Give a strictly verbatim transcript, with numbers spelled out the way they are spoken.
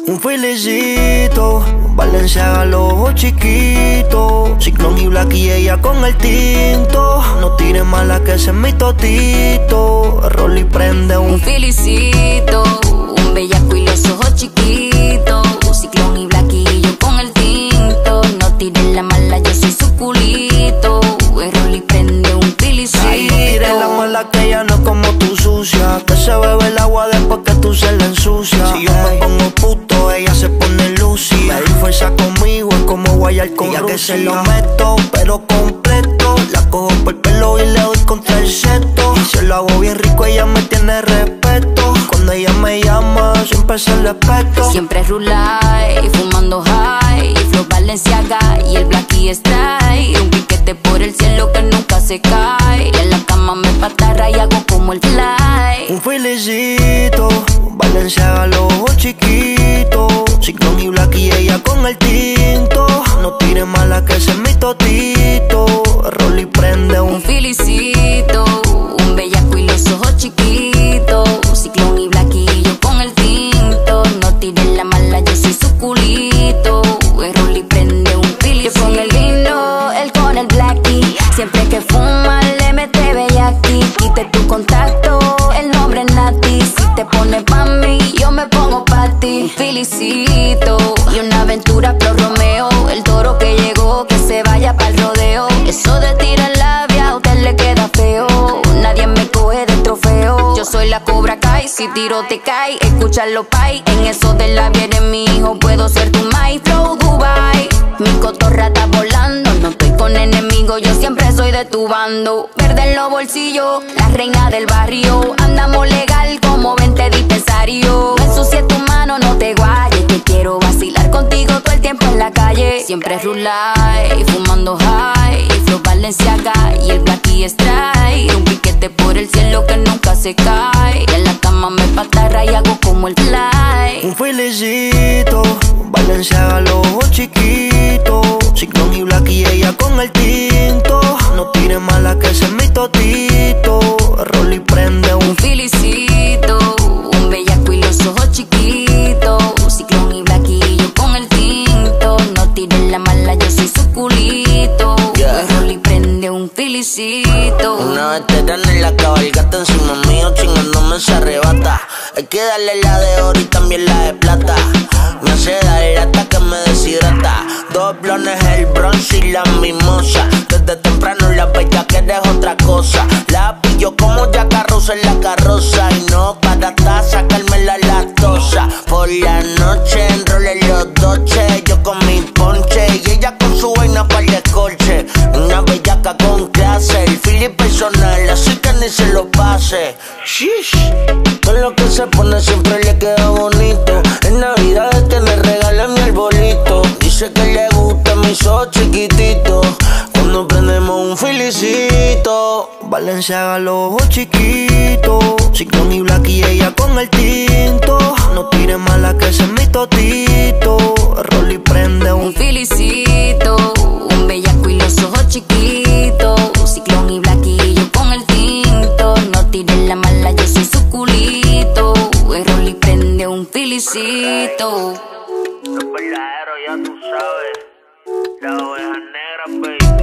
Un felicito, Balenciaga los ojos chiquitos, Ciclón y Black y ella con el tinto. No tires mala que ese es mi totito. Rolly prende un, un felicito, un bellaco y los ojos chiquitos, Ciclón y Black y yo con el tinto. No tires la mala, yo soy su culito. El Rolly prende un felicito. Ay, no tires la mala que ella no es como tu sucia, que se bebe el agua después que tú se la ensucias. Si yo me pongo puto, ella se pone lucy. Medir fuerza conmigo es como guayar con ella que se lo meto, pero completo. La cojo por el pelo y le doy contra el seto. Y se lo hago bien rico, ella me tiene respeto. Cuando ella me llama, siempre se le respeto. Siempre rulay, fumando high, y flow Balenciaga y el Black y Strike. Un piquete por el cielo que nunca se cae. Y en la cama me patarra y hago como el fly. Un felicito, Balenciaga los ojos chiquitos, Ciclón y Black y ella con el tinto. No tires mala que ese es mi totito. Rolly prende un, un felicito, un bellaco y los ojos chiquitos, Ciclón y Black y yo con el tinto. No tires la mala, yo soy su culito. El Rolly prende un felicito. Yo con el lindo, él con el Blackie. Siempre que fuma le mete bellaki. Quite tu contacto, el nombre es Nati. Si te pones pa' mí, yo me pongo pa' ti. Un felicito y una aventura pro Romeo. El toro que llegó, que se vaya pa'l rodeo. Eso de tirar labia a usted le queda feo. Nadie me coge de trofeo. Yo soy la Cobra Kai, si tiro te cae. Escúchalo pay, en eso de labia eres mi hijo. Puedo ser tu my flow Dubai. Mi cotorra está volando, no estoy con enemigos, yo siempre soy de tu bando. Verde en los bolsillos, la reina del barrio. Andamos legal como veinte dispensarios. No ensucies tu mano, no te guayes, que quiero vacilar contigo todo el tiempo en la calle. Siempre rulay, fumando high, y flow Balenciaga y el Black y Strike. Un piquete por el cielo que nunca se cae. Y en la cama me patarra y hago como el fly. Un felicito, Balenciaga los ojos chiquitos, Ciclón y Black y ella con el tinto. No tires mala que ese es mi totito. Rolly prende un, un felicito, un bellaco y los ojos chiquitos, Ciclón y Black y yo con el tinto. No tires la mala, yo soy su culito. Yeah. El Rolly prende un felicito. Una veterana en la cabalgata, encima mío chingándome se arrebata. Hay que darle la de oro y también la de plata. Me hace dar hasta que me deshidrata. Dos blones, el bronce y la mimosa. Desde temprano la bella que eres otra cosa. La pillo como ya carroza en la carroza. Y no para hasta sacarme la lactosa. Por la noche enrolé los doches. Yo con mi ponche y ella con su vaina para el descorche. Una bellaca con clase, el feeling personal, así que ni se lo pase. Shish. Con lo que se pone siempre le queda bonito. En Navidad tiene regala mi arbolito. Dice que le gusta mis ojos chiquititos. Cuando prendemos un felicito, Balenciaga los ojos chiquitos, Ciclón y Black y ella con el tinto. No tires mala que ese es mi totito. Rolly prende un, un felicito, un bellaco y los ojos chiquitos, Ciclón y Black y yo con el tinto. No tires la mala, yo soy su culito. El Rolly prende un felicito. Los verdaderos ya tú sabes. La oveja negra, baby.